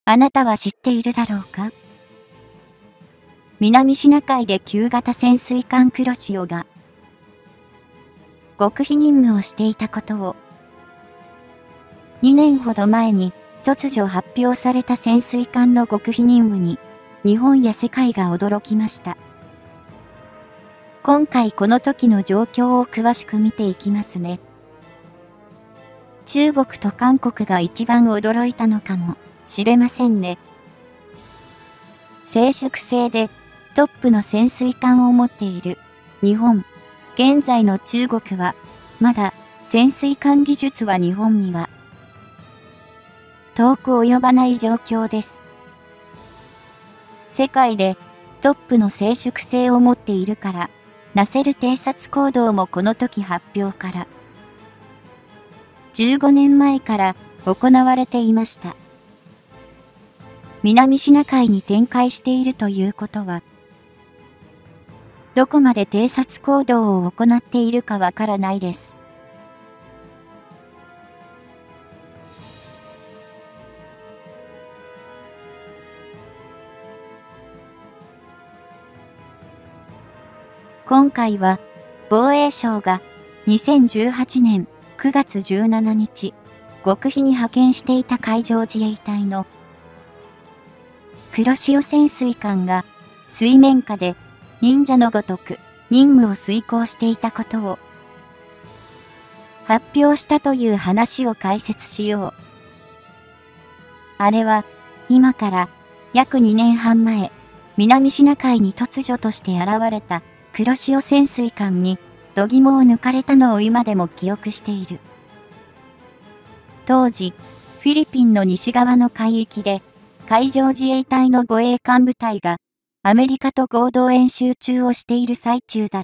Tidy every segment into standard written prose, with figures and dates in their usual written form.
あなたは知っているだろうか？南シナ海で旧型潜水艦黒潮が極秘任務をしていたことを2年ほど前に突如発表された潜水艦の極秘任務に日本や世界が驚きました。今回この時の状況を詳しく見ていきますね。中国と韓国が一番驚いたのかもしれませんね。静粛性でトップの潜水艦を持っている日本。現在の中国はまだ潜水艦技術は日本には遠く及ばない状況です。世界でトップの静粛性を持っているからなせる偵察行動もこの時発表から15年前から行われていました。南シナ海に展開しているということは、どこまで偵察行動を行っているかわからないです。今回は防衛省が2018年9月17日、極秘に派遣していた海上自衛隊の黒潮潜水艦が水面下で忍者のごとく任務を遂行していたことを発表したという話を解説しよう。あれは今から約2年半前、南シナ海に突如として現れた黒潮潜水艦に度肝を抜かれたのを今でも記憶している。当時、フィリピンの西側の海域で海上自衛隊の護衛艦部隊がアメリカと合同演習中をしている最中だった。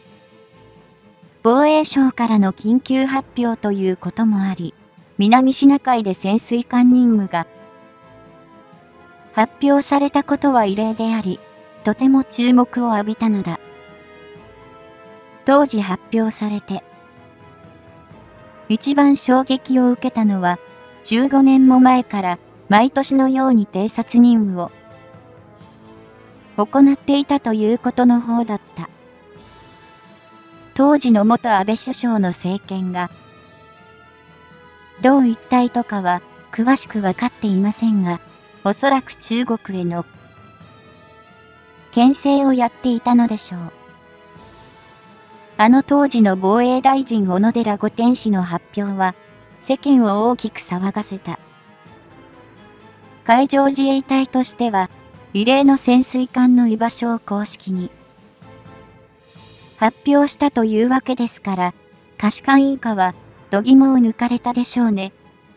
防衛省からの緊急発表ということもあり、南シナ海で潜水艦任務が発表されたことは異例であり、とても注目を浴びたのだ。当時発表されて、一番衝撃を受けたのは、15年も前から毎年のように偵察任務を行っていたということの方だった。当時の元安倍首相の政権が、どう一体とかは詳しくわかっていませんが、おそらく中国への牽制をやっていたのでしょう。あの当時の防衛大臣小野寺五天氏の発表は、世間を大きく騒がせた。海上自衛隊としては、異例の潜水艦の居場所を公式に発表したというわけですから、下士官以下は度肝を抜かれたでしょうね。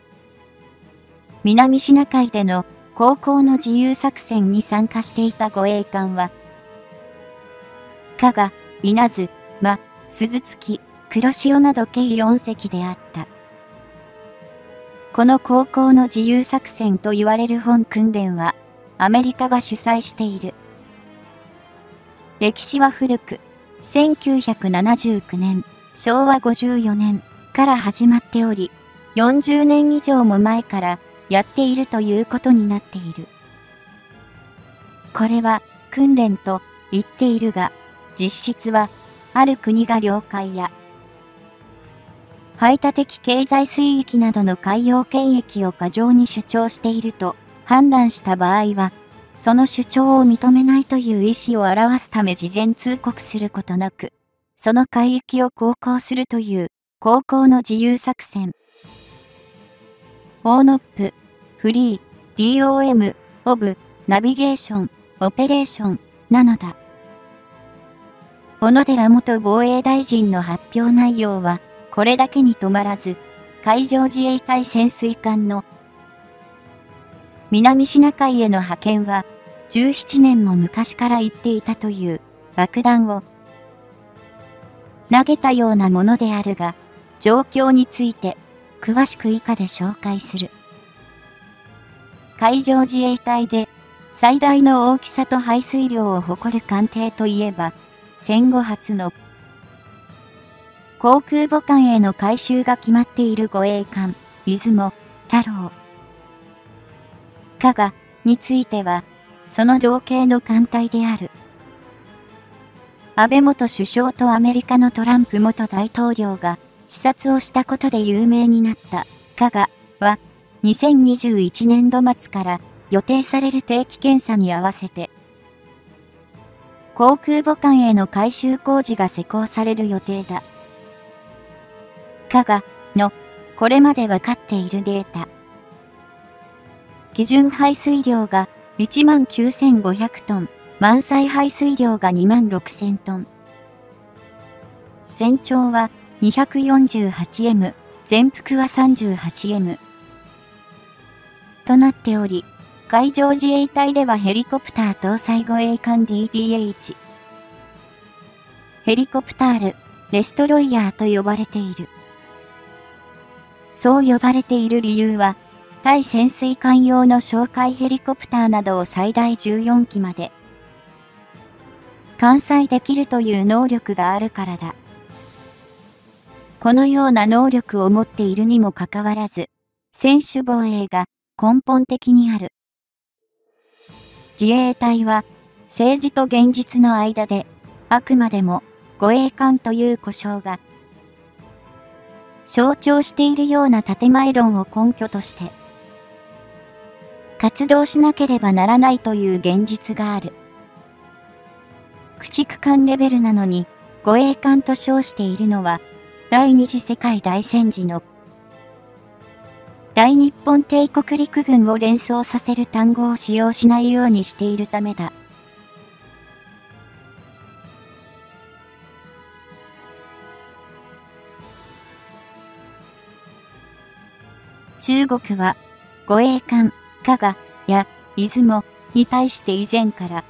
南シナ海での航行の自由作戦に参加していた護衛艦は、加賀、稲津、真、鈴月、黒潮など計4隻であった。この航行の自由作戦と言われる本訓練は、アメリカが主催している。歴史は古く、1979年、昭和54年から始まっており、40年以上も前からやっているということになっている。これは訓練と言っているが、実質はある国が領海や排他的経済水域などの海洋権益を過剰に主張していると判断した場合は、その主張を認めないという意思を表すため事前通告することなく、その海域を航行するという航行の自由作戦。ONOP、フリー、DOM、オブ、ナビゲーション、オペレーション、なのだ。小野寺元防衛大臣の発表内容は、これだけに止まらず、海上自衛隊潜水艦の南シナ海への派遣は、17年も昔から言っていたという爆弾を投げたようなものであるが、状況について詳しく以下で紹介する。海上自衛隊で最大の大きさと排水量を誇る艦艇といえば、戦後初の航空母艦への改修が決まっている護衛艦、出雲、太郎。 加賀については、その同型の艦隊である。安倍元首相とアメリカのトランプ元大統領が視察をしたことで有名になった加賀は、2021年度末から予定される定期検査に合わせて、航空母艦への改修工事が施行される予定だ。加賀のこれまで分かっているデータ。基準排水量が19,500トン、満載排水量が26,000トン。全長は 248m、全幅は 38m。となっており、海上自衛隊ではヘリコプター搭載護衛艦 DDH。ヘリコプタール、デストロイヤーと呼ばれている。そう呼ばれている理由は、対潜水艦用の哨戒ヘリコプターなどを最大14機まで艦載できるという能力があるからだ。このような能力を持っているにもかかわらず、専守防衛が根本的にある。自衛隊は政治と現実の間であくまでも護衛艦という呼称が象徴しているような建前論を根拠として活動しなければならないという現実がある。駆逐艦レベルなのに護衛艦と称しているのは第二次世界大戦時の大日本帝国陸軍を連想させる単語を使用しないようにしているためだ。中国は護衛艦加賀や出雲に対して以前から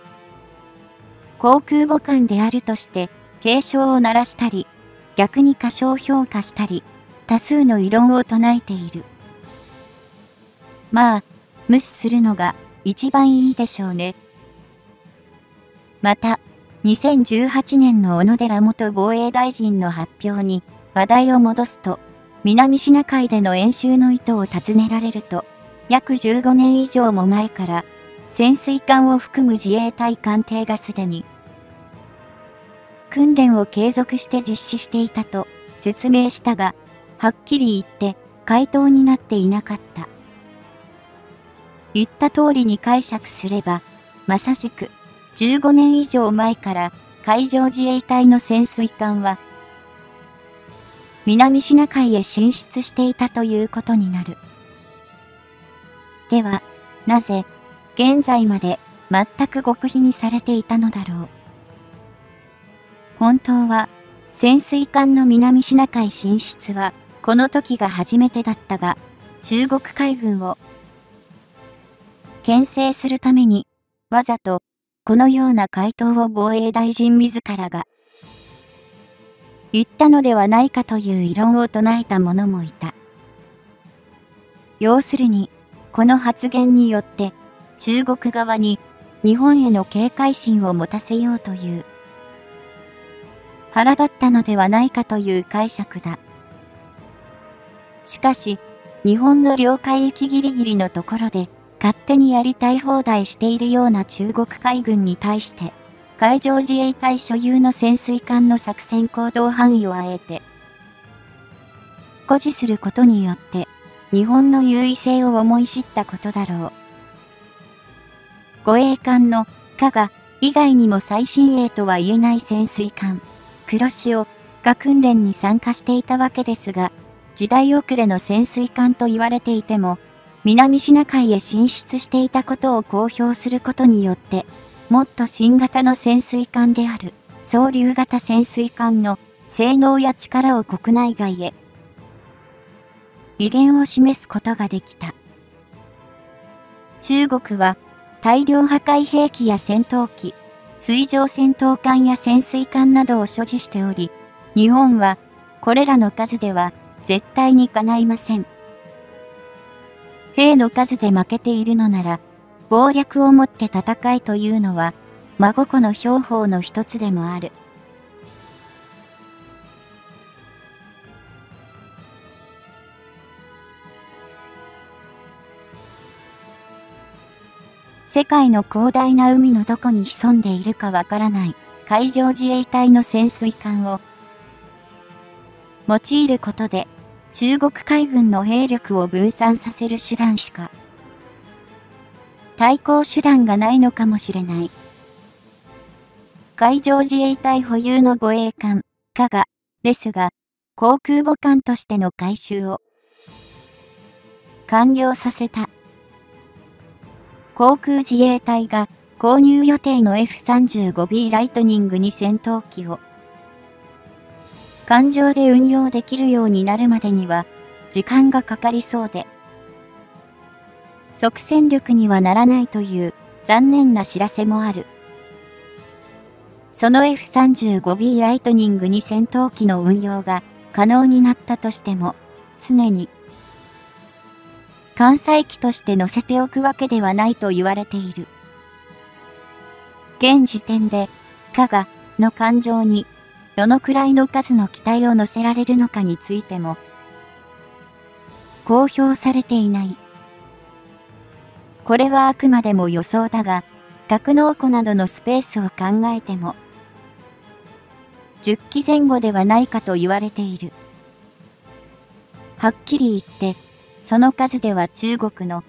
航空母艦であるとして警鐘を鳴らしたり逆に過小評価したり多数の異論を唱えている。まあ無視するのが一番いいでしょうね。また2018年の小野寺元防衛大臣の発表に話題を戻すと南シナ海での演習の意図を尋ねられると約15年以上も前から潜水艦を含む自衛隊艦艇がすでに訓練を継続して実施していたと説明したが、はっきり言って回答になっていなかった。言った通りに解釈すれば、まさしく15年以上前から海上自衛隊の潜水艦は南シナ海へ進出していたということになる。では、なぜ現在まで全く極秘にされていたのだろう。本当は潜水艦の南シナ海進出はこの時が初めてだったが、中国海軍を牽制するためにわざとこのような回答を防衛大臣自らが言ったのではないかという異論を唱えた者もいた。要するに、この発言によって中国側に日本への警戒心を持たせようという腹だったのではないかという解釈だ。しかし、日本の領海域ギリギリのところで勝手にやりたい放題しているような中国海軍に対して、海上自衛隊所有の潜水艦の作戦行動範囲をあえて誇示することによって日本の優位性を思い知ったことだろう。護衛艦の加賀以外にも最新鋭とは言えない潜水艦黒潮が訓練に参加していたわけですが、時代遅れの潜水艦と言われていても南シナ海へ進出していたことを公表することによってもっと新型の潜水艦である双竜型潜水艦の性能や力を国内外へ威厳を示すことができた。中国は大量破壊兵器や戦闘機、水上戦闘艦や潜水艦などを所持しており、日本はこれらの数では絶対にかないません。兵の数で負けているのなら、謀略をもって戦いというのは、真心の標法の一つでもある。 世界の広大な海のどこに潜んでいるかわからない海上自衛隊の潜水艦を用いることで中国海軍の兵力を分散させる手段しか対抗手段がないのかもしれない。海上自衛隊保有の護衛艦、加賀ですが、航空母艦としての改修を完了させた。航空自衛隊が購入予定の F-35B ライトニング2戦闘機を艦上で運用できるようになるまでには時間がかかりそうで、即戦力にはならないという残念な知らせもある。その F-35B ライトニング2戦闘機の運用が可能になったとしても、常に艦載機として乗せておくわけではないと言われている。現時点で、加賀の艦上にどのくらいの数の機体を乗せられるのかについても、公表されていない。これはあくまでも予想だが、格納庫などのスペースを考えても、10機前後ではないかと言われている。はっきり言って、その数では中国の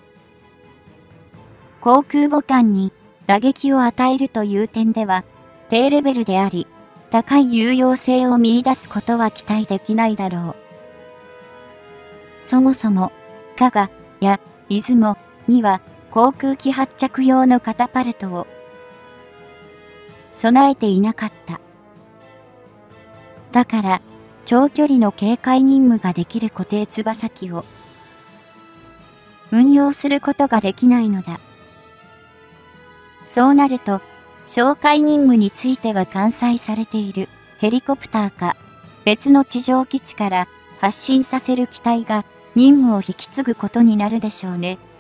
航空母艦に打撃を与えるという点では低レベルであり、高い有用性を見出すことは期待できないだろう。そもそも、加賀や出雲には航空機発着用のカタパルトを備えていなかった。だから、長距離の警戒任務ができる固定翼機を運用することができないのだ。そうなると、哨戒任務については艦載されているヘリコプターか別の地上基地から発進させる機体が任務を引き継ぐことになるでしょうね。